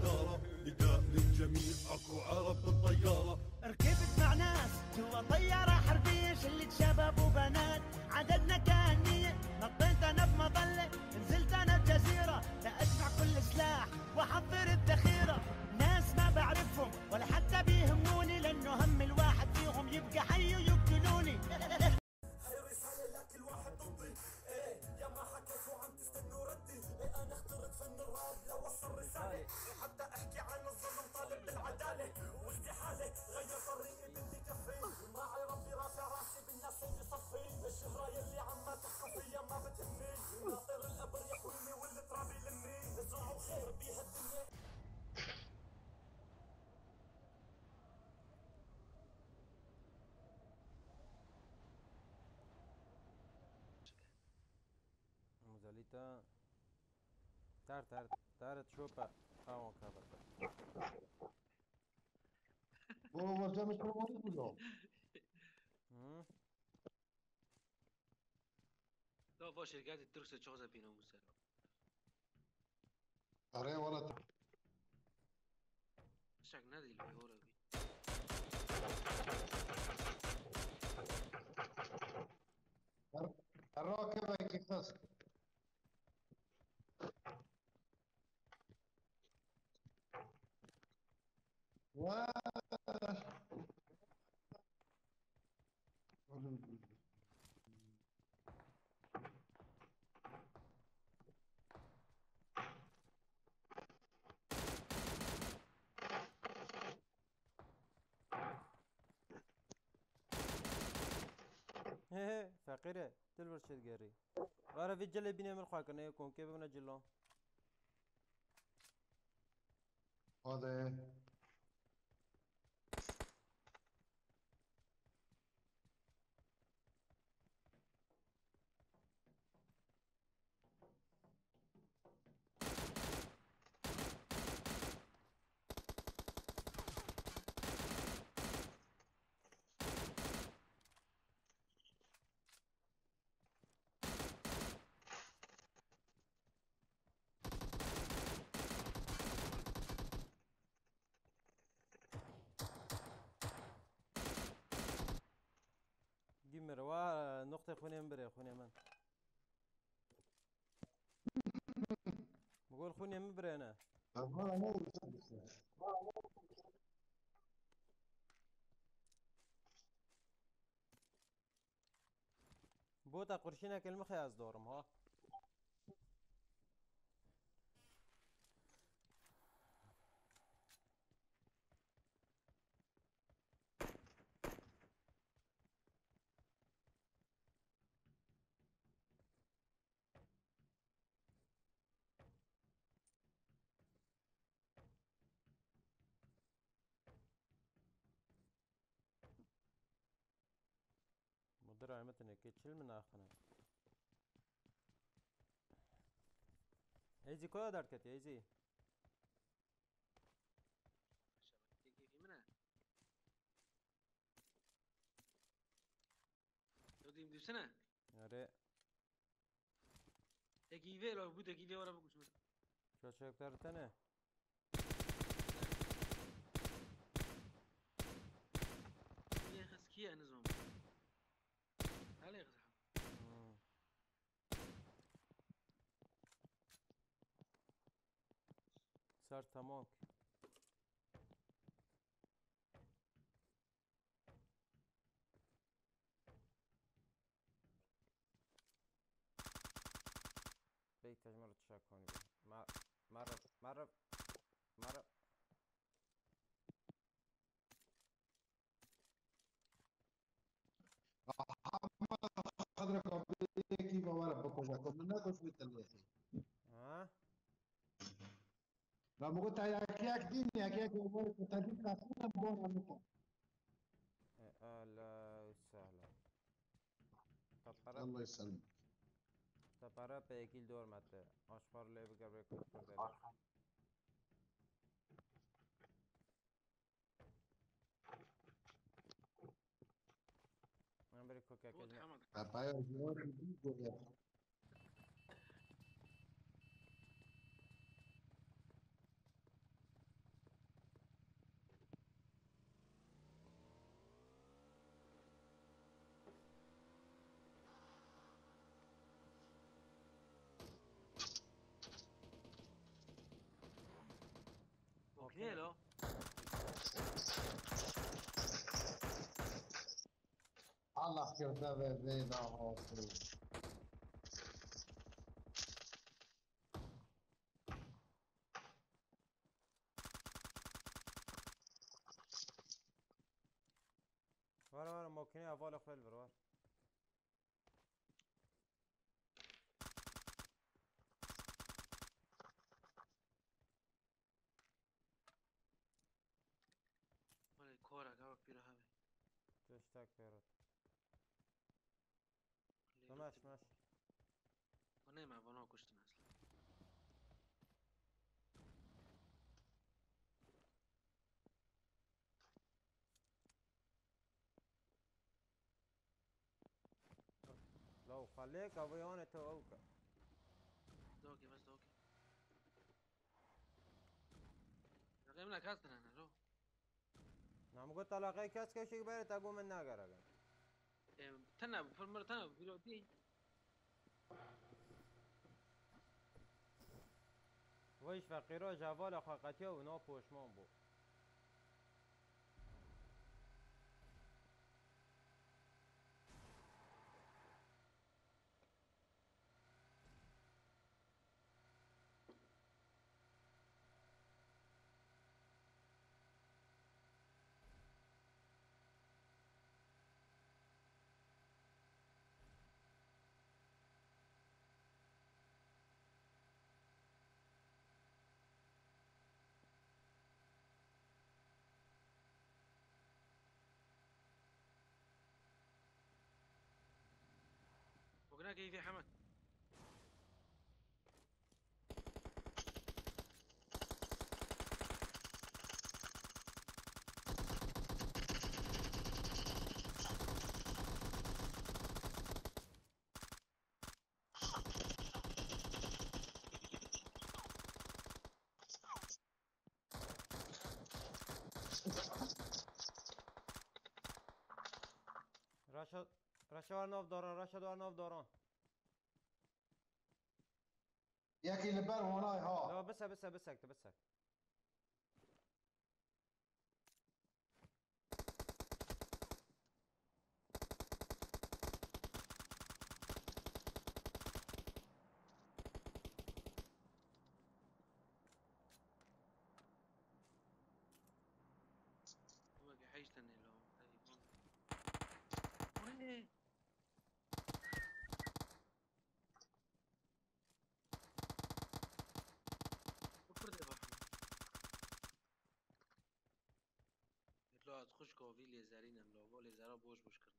الإدارة نداء للجميع أكو عرب بالطيارة. ركبت مع ناس جوا طيارة حربية شلة شباب وبنات عددنا كان 100 نطيت أنا بمظلة نزلت أنا بجزيرة لأجمع كل سلاح وأحضر الذخيرة. ناس ما بعرفهم ولا حتى بيهموني لأنه هم الواحد فيهم يبقى حي ويقتلوني. هاي رسالة لكل واحد ضدي، ايه يا ما حكيت وعم تستنوا ردي، ايه انا اخترت فن الراب لوصل رسالة، حتى احكي عن الظلم طالب بالعدالة، واستحالة غير طريقي بدي كفي، معي ربي رافع راسي بالناس وبصفي، الشهرة يلي عما تحكوا فيا ما بتهمني، ناطر القبر يحويني والتراب يلمني، ازرعوا خير بيها الدنيا. Muzalita. Tar تشوفها كابتا. هو جامد كل كلهم. لا با شرکت ترک چه چهار پینا موسر. آره ولا شک ندیل به اورا بی. الراكب يكفس. و فقيرة تلبر شد قري. وأنا في الجلة بيني من خاكنا يكون كيف بنجلون. هذا جيمر ونقطة خوني مبري خوني من. بقول خوني مبري أنا. بوتا قرشينا كلمة خياز دورم ها. مدير عمتنا كي تشيل من آخنا. ایزی کجا دارد کتی ایزی؟ شبکه کیفی منه. تو دیم دوسنه. آره. تکیفه لو بود تکیفه ورا بگوش من. شو شکتر تنه؟ یه خس کیه نظام. حالی خس. صار تمام. بيت تجمر تشاكوني بي مرة حضرتك كيف ولا بكوزاكم من ناقص بالتلاتة. ها؟ لما قلت ياك ديني ياك ولا كنت هديك عشان بون عمك. لا سهلة. الله يسلمك. تبارا بيكيل دور ماته. أشفار لي بقرب كردنا. أنا بريكو كأكلنا. أبايا جوار بيجي. Velo. Allah کرده به ویدا هاتو ورا ممکنه اول خیل برو ولی کارا گاو پیرا همه. جشتک برد تماش ماش کنه ما بنا کشتن اصلا. لو خليك ابيون تو اوكا دوكي بس دوكي. رقم لك هستن انا لو. نعم قلت لاقي كاس كشي بيرت اقوم من ناقر تنا في المرة تنا بيلو دي. ويش فقيرو جافال خاقتيو ونو پوشمان بو وقنا كيف يا حمد. رشا رشا نوف دوران رشا دور نوف دوران یکی لبر هونای لا ها بسك هو كي حيشتني لو. وين؟ وفرد يا بحر. لا تخش كوفي لي زارين ام لو بولي زارا بوش كرني.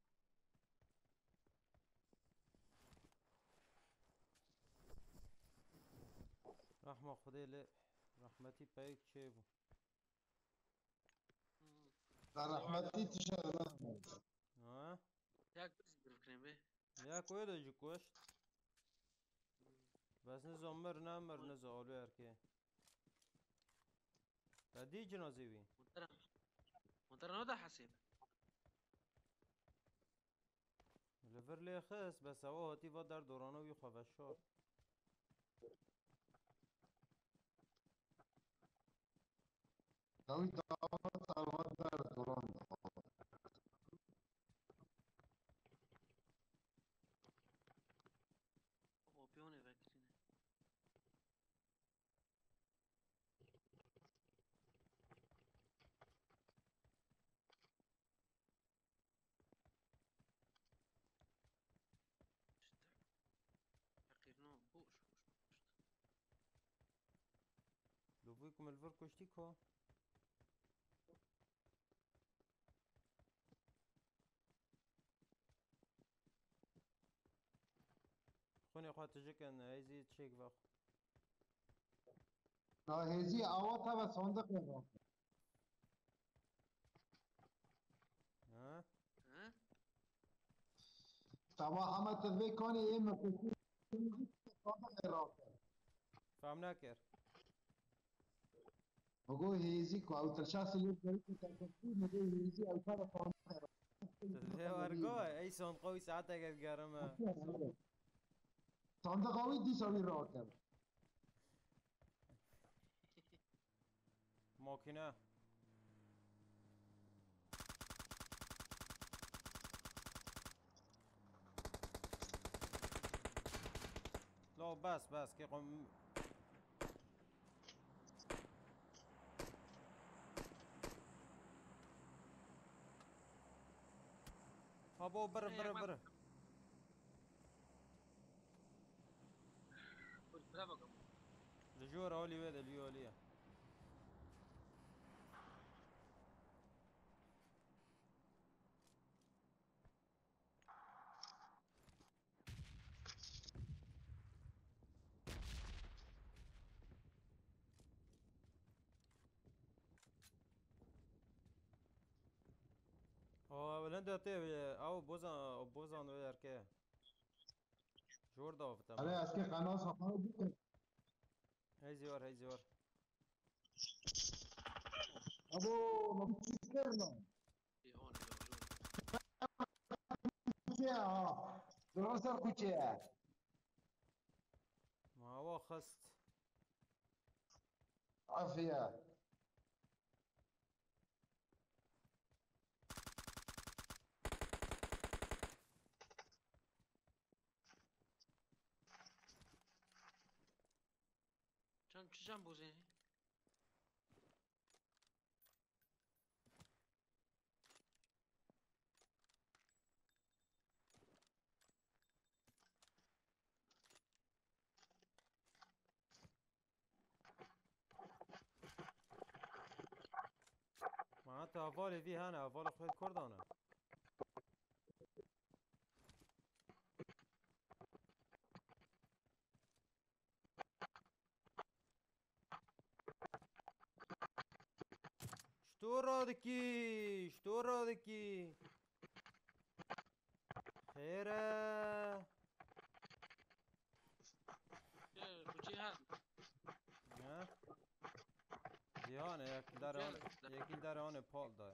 رحمة خدي لي رحمتي بايك شيبو در رحمتی تشهد ها ياك بس بفكرين به. يا كويدو جي كوشت بس نزمر نمر نزالو اركي بدي جنازي وين وترى نوضح حسيب. لفر لي خس بس هو هاتي و در دورانو وي خوشار دوی دعوت الوان در دوران هو بيوني فاكرين. حقيرنو بوش. لو فيكم الفر كشتيكو خوني خاطر كان هيزي تشيك باخ ناهیزی آوات و صندوق را ها ها؟ تبا همه تدوی کنی این مکسی صندوق را فهم نكر بگو هیزی کو او ترشاس لیب داری که تکسی مگه هیزی او تر صندوق تدري ورقوه اي سون قوي ساعتها قد قرمه را صندوق آوی دی ساوی را کرد ماكينة لا بس كي قم ابو بر الجورة اولي ويدا اليولية ولندا تيب او بوزان وير كي جور داف अरे تمام आज के खाना सफाई भी कर هاي زيور अबो मम्मी करना في هون موجود. क्या دراسة कुछ है ما هو خست عافية چند بوزه معناتها هفالي في هنا هفالي خير كردانه شتو رادكي خيره کجی هست ها دیانه یکی در آن پال داره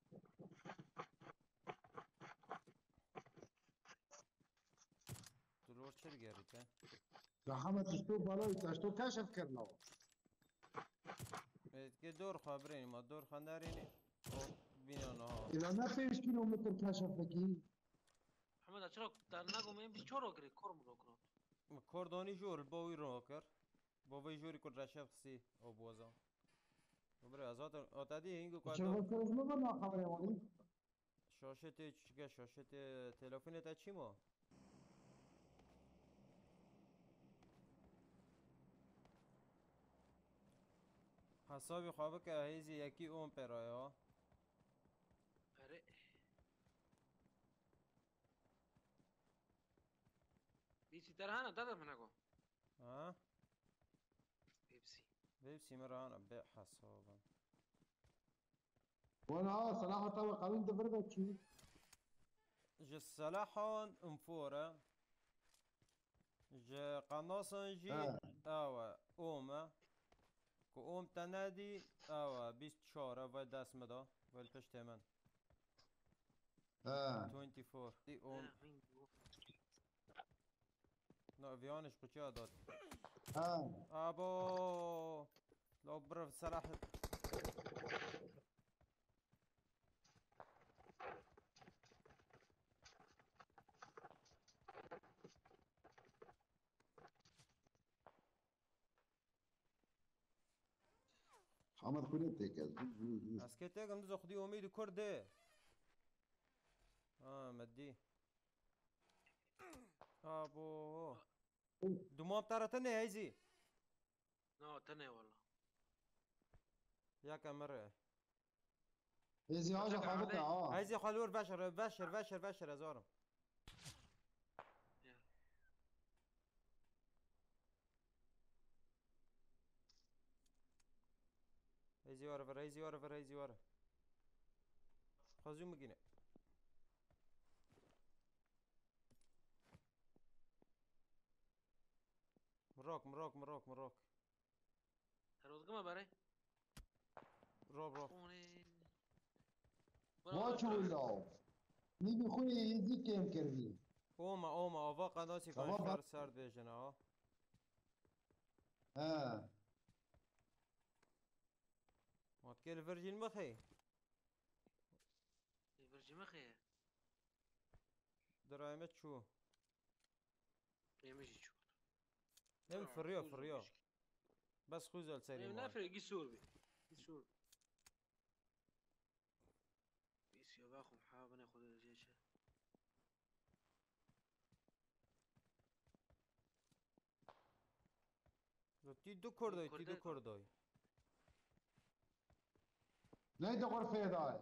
دلور چه گریته محمد اشتو بالا اشتو کشف کرنا که دور خبرین ما دور خندرینی بینانه ها إذا ما 5 كيلومتر كشف لكي محمد چرا در نگو من بیش چرا گری کرم رو کنم کردانی جور باوی رو کر باوی جوری کن رشب سی او بوزا ببره از آتادی اینگو شو کادو بس ما خبره ولی شاشت چیکه شاشت تلفنت چی ما حسابی خوابه که هیزی یکی اون پرای ها اره بیسی در هنه دادم نگو ها بیسی بيبسي مرة أنا بيع حسابا وانا صراحة طبعا قانون دبرت شي جا السلاحون انفورة جا قناصن جي اوا اوما كو اوم تنادي اوا بيست شارة ويل داس مدا ويل پشت من 24 دي اوم نا فيانش قچه داد ابو لو برف سلاح محمد كليتك اسكتك اندزو خدي اميدي كرده مدي ابو دموع بتاعتني هيزي نه تنه والله يا كاميرا هذه حاجة خابطة هيزي خلور بشر ازارم هيزي ورا خازوم مجينا مراك هروزگما برای روب واچو ولا نيجي خوي يزي كم كردي اوما آوا قناتی کن سرد بیشنه ها ما اوكي الفرجين مخي يفرجي مخي درايمت شو يمشي شو نم فريو بس خوزل سري لا مال فرق يسور يسور بيس يا باخو محاول ناخذ الجيش تی دو کردوی نه دو غرفه دای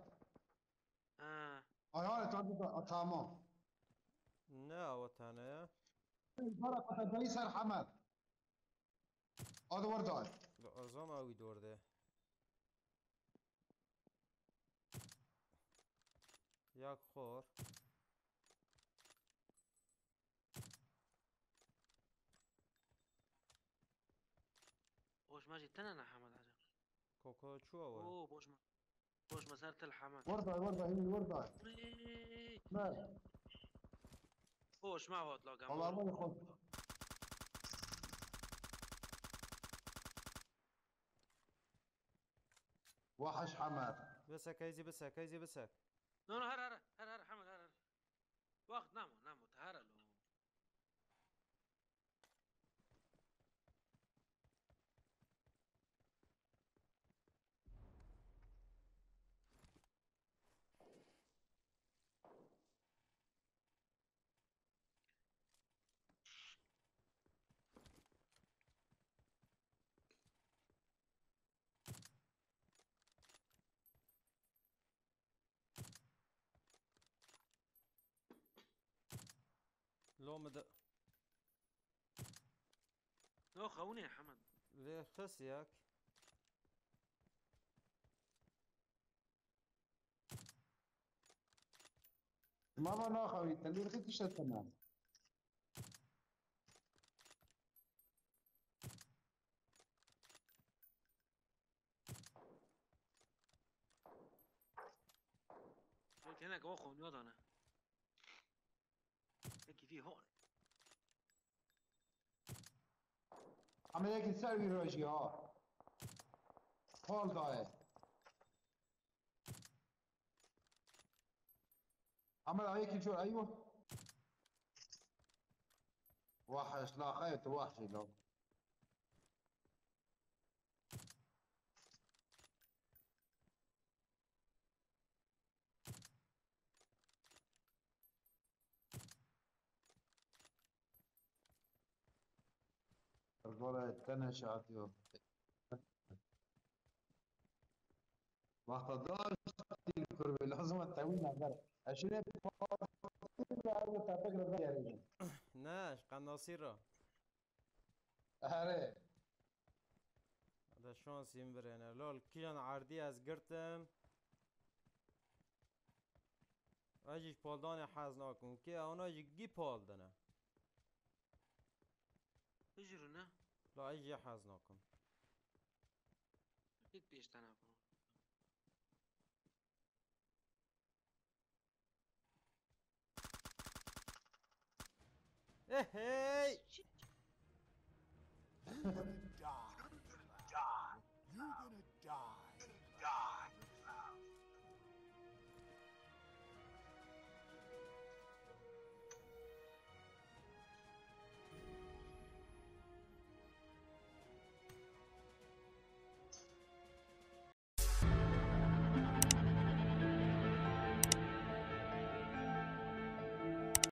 آیا تو تمام نه وطنه بركة بيسر حمد هذا وردان ازام اوی دورده یک خور بوش ماجي تنانا حمد عجب کوکو چو اوه اوه بوش مسار تل حمد وردان هي وردان ما بوش ما هو تلاقى والله ما يخد وحش حمد بسك هيزي بسك نو هر حمد هر وقت نامو تهرلو لو مد نو خوني يا حمد ليه خسيك ما ناخذ تلي رخيت ايش تمام قلت هناك واخو نيوض انا هيك فيه هون عم هيك تسوي روجي ها فول داي عمل عليك شو ايوه وحش لا خيط وحشي لو الجولة التانية شاتيو ما اقتضاش الكربي لازم التأويل نقدر 20 تقدر يعني ناش قناصيرة هاري هذا شانس ينبرينا لول كيان عردي از قرتم اجيش بالداني حاز ناكم كي اونا يجي بالدنا اجرنا لا اجي حاز ناكم اكيد بيش تنافر ايه